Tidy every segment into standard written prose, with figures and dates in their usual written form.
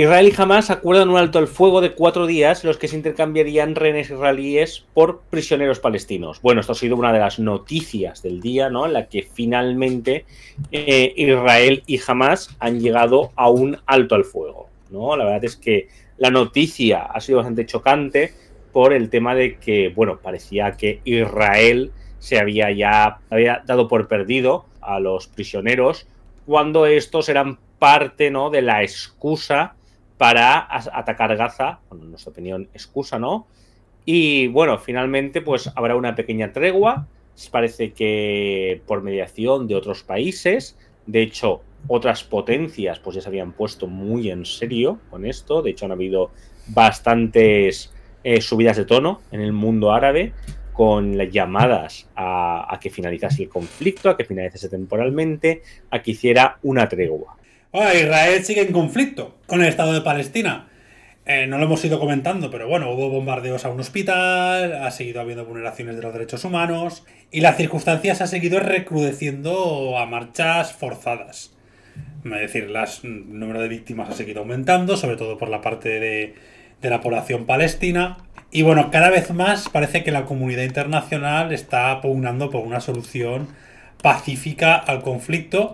Israel y Hamás acuerdan un alto al fuego de 4 días en los que se intercambiarían rehenes israelíes por prisioneros palestinos. Bueno, esto ha sido una de las noticias del día, ¿no? En la que finalmente Israel y Hamás han llegado a un alto al fuego, ¿no? La verdad es que la noticia ha sido bastante chocante por el tema de que, bueno, parecía que Israel había dado por perdido a los prisioneros cuando estos eran parte, ¿no?, de la excusa para atacar Gaza, bueno, en nuestra opinión, excusa, ¿no? Y bueno, finalmente pues habrá una pequeña tregua, parece que por mediación de otros países, de hecho otras potencias pues ya se habían puesto muy en serio con esto, de hecho han habido bastantes subidas de tono en el mundo árabe con las llamadas a que finalizase el conflicto, a que finalizase temporalmente, a que hiciera una tregua. Bueno, Israel sigue en conflicto con el Estado de Palestina. No lo hemos ido comentando, pero bueno, hubo bombardeos a un hospital, ha seguido habiendo vulneraciones de los derechos humanos y las circunstancias han seguido recrudeciendo a marchas forzadas. Es decir, el número de víctimas ha seguido aumentando, sobre todo por la parte de la población palestina. Y bueno, cada vez más parece que la comunidad internacional está pugnando por una solución pacífica al conflicto,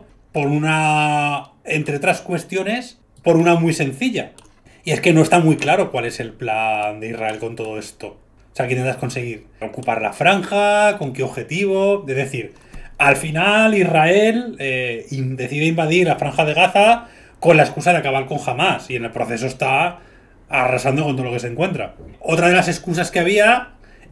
entre otras cuestiones, por una muy sencilla. Y es que no está muy claro cuál es el plan de Israel con todo esto. O sea, ¿qué intentas conseguir? ¿Ocupar la franja? ¿Con qué objetivo? Es decir, al final Israel decide invadir la franja de Gaza con la excusa de acabar con Hamás. Y en el proceso está arrasando con todo lo que se encuentra. Otra de las excusas que había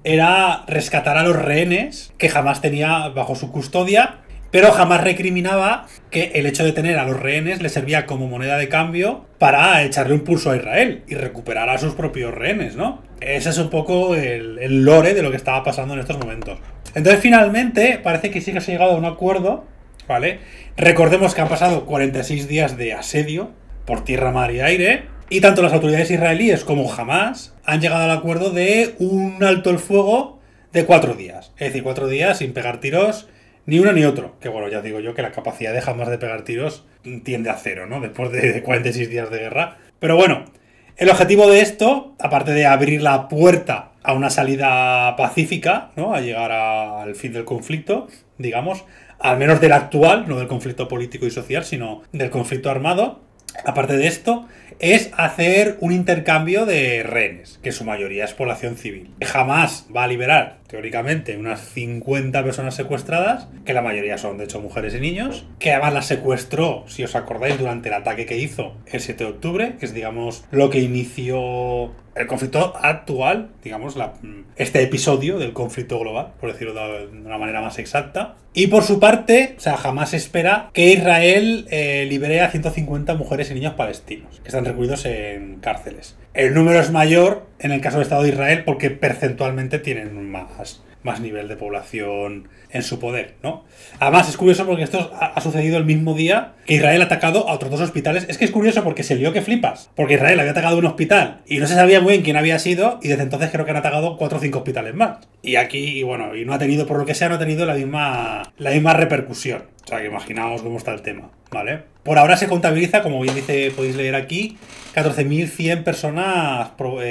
era rescatar a los rehenes que Hamás tenía bajo su custodia, pero Hamás recriminaba que el hecho de tener a los rehenes le servía como moneda de cambio para echarle un pulso a Israel y recuperar a sus propios rehenes, ¿no? Ese es un poco el lore de lo que estaba pasando en estos momentos. Entonces, finalmente, parece que sí que se ha llegado a un acuerdo, ¿vale? Recordemos que han pasado 46 días de asedio por tierra, mar y aire, y tanto las autoridades israelíes como Hamás han llegado al acuerdo de un alto el fuego de 4 días. Es decir, 4 días sin pegar tiros ni uno ni otro. Que bueno, ya digo yo que la capacidad de Hamás de pegar tiros tiende a cero, ¿no? Después de 46 días de guerra. Pero bueno, el objetivo de esto, aparte de abrir la puerta a una salida pacífica, ¿no?, a llegar al fin del conflicto, digamos, al menos del actual, no del conflicto político y social, sino del conflicto armado. Aparte de esto, es hacer un intercambio de rehenes, que en su mayoría es población civil. Hamás va a liberar, teóricamente, unas 50 personas secuestradas, que la mayoría son, de hecho, mujeres y niños, que además las secuestró, si os acordáis, durante el ataque que hizo el 7 de octubre, que es, digamos, lo que inició el conflicto actual, digamos, este episodio del conflicto global, por decirlo de una manera más exacta. Y por su parte, o sea, Hamás espera que Israel libere a 150 mujeres y niños palestinos que están recluidos en cárceles. El número es mayor en el caso del Estado de Israel porque percentualmente tienen más nivel de población en su poder, ¿no? Además, es curioso porque esto ha sucedido el mismo día que Israel ha atacado a otros 2 hospitales. Es que es curioso porque se lió que flipas. Porque Israel había atacado un hospital y no se sabía muy bien quién había sido, y desde entonces creo que han atacado 4 o 5 hospitales más. Y aquí, bueno, y no ha tenido, por lo que sea, no ha tenido la misma repercusión. O sea, que imaginaos cómo está el tema, ¿vale? Por ahora se contabiliza, como bien dice, podéis leer aquí, 14.100 personas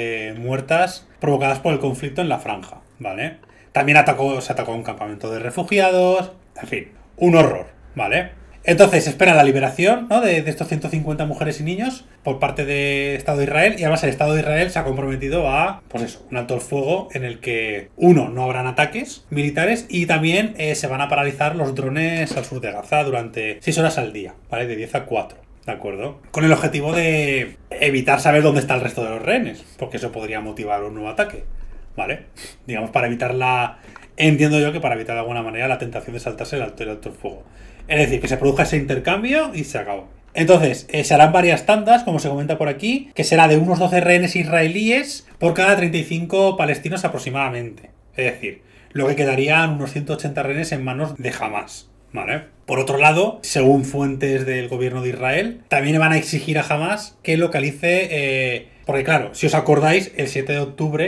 muertas provocadas por el conflicto en la franja, ¿vale? También se atacó un campamento de refugiados, en fin, un horror, ¿vale? Entonces se espera la liberación, ¿no?, de estos 150 mujeres y niños por parte del Estado de Israel, y además el Estado de Israel se ha comprometido a, pues eso, un alto el fuego en el que, no habrán ataques militares, y también se van a paralizar los drones al sur de Gaza durante 6 horas al día, ¿vale? De 10 a 4. ¿De acuerdo? Con el objetivo de evitar saber dónde está el resto de los rehenes, porque eso podría motivar un nuevo ataque, ¿vale? Digamos, entiendo yo que para evitar de alguna manera la tentación de saltarse el alto el fuego. Es decir, que se produzca ese intercambio y se acabó. Entonces, se harán varias tandas, como se comenta por aquí, que será de unos 12 rehenes israelíes por cada 35 palestinos aproximadamente. Es decir, lo que quedarían unos 180 rehenes en manos de Hamás, ¿vale? Por otro lado, según fuentes del gobierno de Israel, también van a exigir a Hamás que localice... porque claro, si os acordáis, el 7 de octubre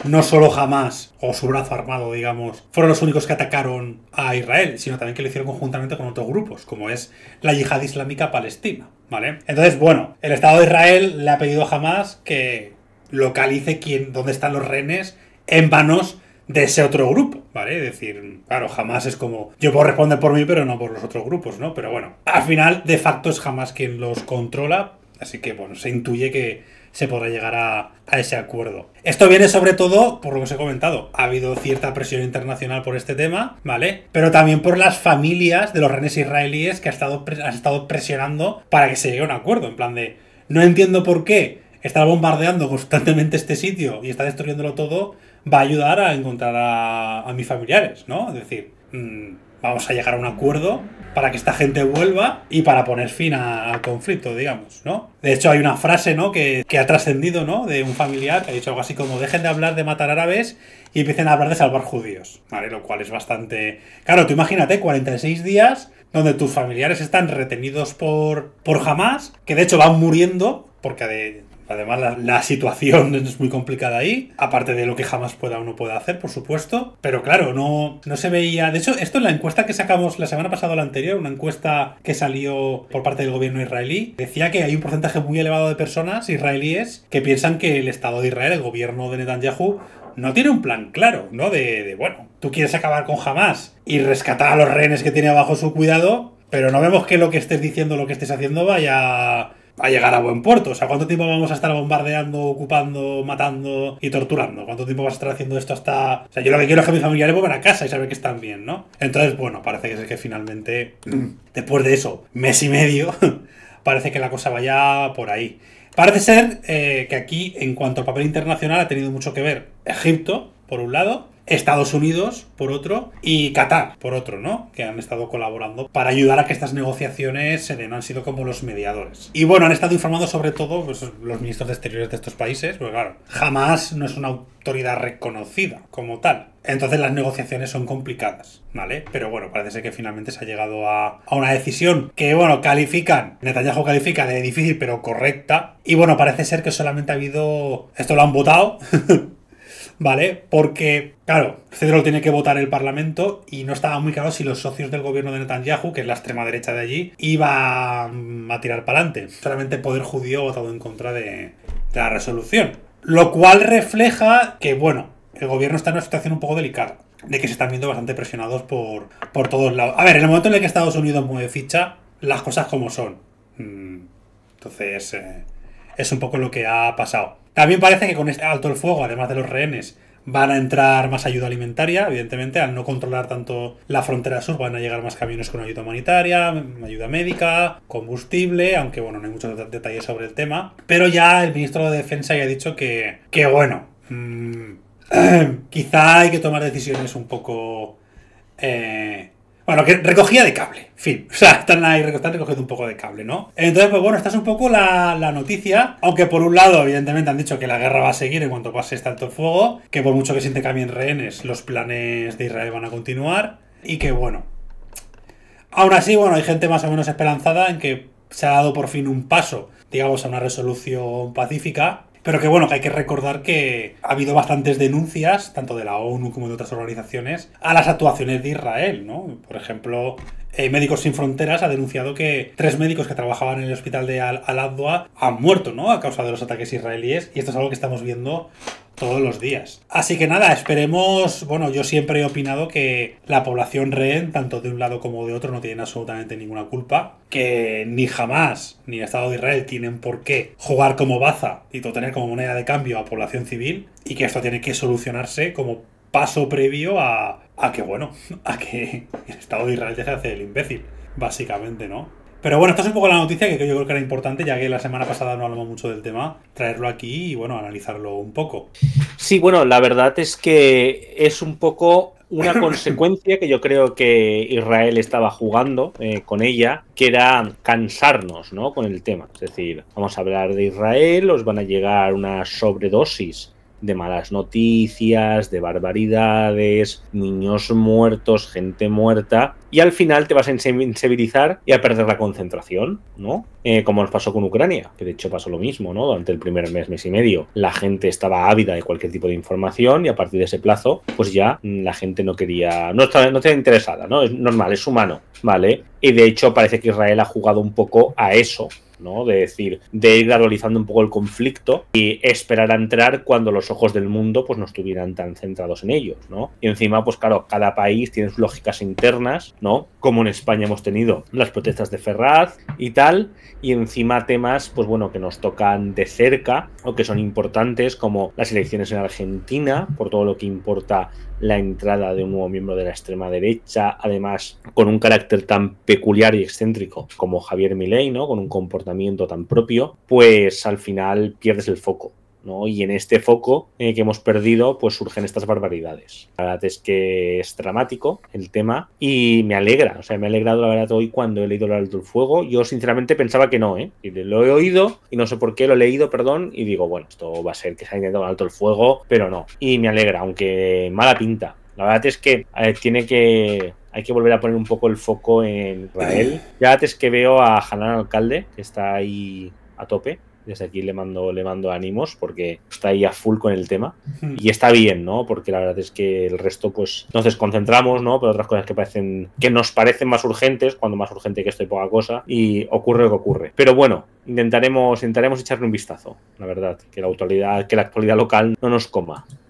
no solo Hamas o su brazo armado, digamos, fueron los únicos que atacaron a Israel, sino también que lo hicieron conjuntamente con otros grupos, como es la Yihad Islámica Palestina, ¿vale? Entonces, bueno, el Estado de Israel le ha pedido a Hamas que localice dónde están los rehenes en manos de ese otro grupo, ¿vale? Es decir, claro, Hamas es como, yo puedo responder por mí, pero no por los otros grupos, ¿no? Pero bueno, al final, de facto, es Hamas quien los controla, así que, bueno, se intuye que se podrá llegar a ese acuerdo. Esto viene sobre todo, por lo que os he comentado, ha habido cierta presión internacional por este tema, ¿vale? Pero también por las familias de los rehenes israelíes que han estado presionando para que se llegue a un acuerdo, en plan de, no entiendo por qué estar bombardeando constantemente este sitio y está destruyéndolo todo, va a ayudar a encontrar a mis familiares, ¿no? Es decir, vamos a llegar a un acuerdo para que esta gente vuelva y para poner fin al conflicto, digamos, ¿no? De hecho, hay una frase, ¿no?, que ha trascendido, ¿no?, de un familiar que ha dicho algo así como: dejen de hablar de matar árabes y empiecen a hablar de salvar judíos, ¿vale? Lo cual es bastante... Claro, tú imagínate 46 días donde tus familiares están retenidos por Hamas, que de hecho van muriendo, porque además la situación es muy complicada ahí, aparte de lo que jamás pueda o no pueda hacer, por supuesto. Pero claro, no se veía... De hecho, esto en la encuesta que sacamos la semana pasada o la anterior, una encuesta que salió por parte del gobierno israelí, decía que hay un porcentaje muy elevado de personas israelíes que piensan que el Estado de Israel, el gobierno de Netanyahu, no tiene un plan claro, ¿no? Bueno, tú quieres acabar con Hamas y rescatar a los rehenes que tiene bajo su cuidado, pero no vemos que lo que estés diciendo, lo que estés haciendo vaya a llegar a buen puerto. O sea, ¿cuánto tiempo vamos a estar bombardeando, ocupando, matando y torturando? ¿Cuánto tiempo vas a estar haciendo esto hasta...? O sea, yo lo que quiero es que mis familiares vuelvan a casa y saber que están bien, ¿no? Entonces, bueno, parece que finalmente, después de eso, mes y medio, parece que la cosa vaya por ahí. Parece ser que aquí, en cuanto al papel internacional, ha tenido mucho que ver Egipto, por un lado, Estados Unidos, por otro, y Qatar, por otro, ¿no? Que han estado colaborando para ayudar a que estas negociaciones se den, han sido como los mediadores. Y bueno, han estado informando sobre todo pues, los ministros de Exteriores de estos países, porque claro, jamás no es una autoridad reconocida como tal. Entonces las negociaciones son complicadas, ¿vale? Pero bueno, parece ser que finalmente se ha llegado a una decisión que, bueno, Netanyahu califica de difícil pero correcta. Y bueno, parece ser que solamente ha habido... Esto lo han votado... ¿Vale? Porque, claro, este lo tiene que votar el Parlamento y no estaba muy claro si los socios del gobierno de Netanyahu, que es la extrema derecha de allí, iba a tirar para adelante. Solamente el poder judío ha votado en contra de la resolución. Lo cual refleja que, bueno, el gobierno está en una situación un poco delicada, de que se están viendo bastante presionados por todos lados. A ver, en el momento en el que Estados Unidos mueve ficha, las cosas como son. Entonces, es un poco lo que ha pasado. También parece que con este alto el fuego, además de los rehenes, van a entrar más ayuda alimentaria. Evidentemente, al no controlar tanto la frontera sur, van a llegar más camiones con ayuda humanitaria, ayuda médica, combustible, aunque bueno, no hay muchos detalles sobre el tema. Pero ya el ministro de Defensa ya ha dicho que bueno, quizá hay que tomar decisiones un poco... Bueno, que recogía de cable, en fin, o sea, están recogiendo un poco de cable, ¿no? Entonces, pues bueno, esta es un poco la noticia, aunque por un lado, evidentemente, han dicho que la guerra va a seguir en cuanto pase este alto el fuego, que por mucho que se intercambien rehenes, los planes de Israel van a continuar, y que bueno, aún así, bueno, hay gente más o menos esperanzada en que se ha dado por fin un paso, digamos, a una resolución pacífica. Pero que bueno, que hay que recordar que ha habido bastantes denuncias, tanto de la ONU como de otras organizaciones, a las actuaciones de Israel, ¿no? Por ejemplo, Médicos Sin Fronteras ha denunciado que 3 médicos que trabajaban en el hospital de Al-Adwa han muerto, ¿no?, a causa de los ataques israelíes, y esto es algo que estamos viendo todos los días. Así que nada, esperemos... Bueno, yo siempre he opinado que la población rehén, tanto de un lado como de otro, no tienen absolutamente ninguna culpa, que ni Hamas ni el Estado de Israel tienen por qué jugar como baza y tener como moneda de cambio a población civil, y que esto tiene que solucionarse como paso previo a que el Estado de Israel deje de hacer el imbécil, básicamente, ¿no? Pero bueno, esto es un poco la noticia que yo creo que era importante, ya que la semana pasada no hablamos mucho del tema, traerlo aquí y bueno, analizarlo un poco. Sí, bueno, la verdad es que es un poco una consecuencia que yo creo que Israel estaba jugando con ella, que era cansarnos, ¿no?, con el tema. Es decir, vamos a hablar de Israel, os van a llegar una sobredosis de malas noticias, de barbaridades, niños muertos, gente muerta, y al final te vas a insensibilizar y a perder la concentración, ¿no? Como nos pasó con Ucrania, que de hecho pasó lo mismo, ¿no? Durante el primer mes y medio, la gente estaba ávida de cualquier tipo de información y a partir de ese plazo, pues ya la gente no quería, no estaba interesada, ¿no? Es normal, es humano, ¿vale? Y de hecho parece que Israel ha jugado un poco a eso, ¿no? De decir, de ir gradualizando un poco el conflicto y esperar a entrar cuando los ojos del mundo pues no estuvieran tan centrados en ellos, ¿no? Y encima, pues claro, cada país tiene sus lógicas internas, ¿no? Como en España hemos tenido las protestas de Ferraz y tal, y encima temas, pues bueno, que nos tocan de cerca o que son importantes, como las elecciones en Argentina, por todo lo que importa la entrada de un nuevo miembro de la extrema derecha, además con un carácter tan peculiar y excéntrico como Javier Milei, ¿no? Con un comportamiento tan propio, pues al final pierdes el foco, ¿no? Y en este foco que hemos perdido, pues surgen estas barbaridades. La verdad es que es dramático el tema y me alegra, o sea, me ha alegrado la verdad hoy cuando he leído Lo Alto del Fuego. Yo sinceramente pensaba que no, ¿eh? Y lo he oído y no sé por qué lo he leído, perdón, y digo, bueno, esto va a ser que se ha intentado Lo Alto del Fuego, pero no. Y me alegra, aunque mala pinta. La verdad es que hay que volver a poner un poco el foco en Israel. Ya es que veo a Hanan Alcalde, que está ahí a tope. Desde aquí le mando ánimos porque está ahí a full con el tema. Y está bien, ¿no? Porque la verdad es que el resto, pues, nos desconcentramos, ¿no? Pero otras cosas que nos parecen más urgentes, cuando más urgente que esto y poca cosa, y ocurre lo que ocurre. Pero bueno, intentaremos echarle un vistazo, la verdad, que la actualidad local no nos coma.